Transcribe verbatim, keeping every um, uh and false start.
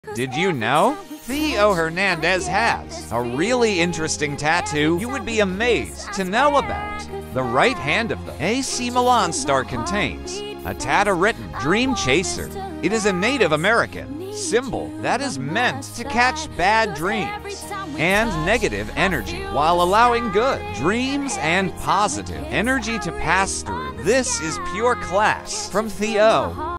Did you know? Theo Hernandez has a really interesting tattoo you would be amazed to know about. The right hand of the A C Milan star contains a tattoo written Dream Chaser. It is a Native American symbol that is meant to catch bad dreams and negative energy while allowing good dreams and positive energy to pass through. This is pure class from Theo.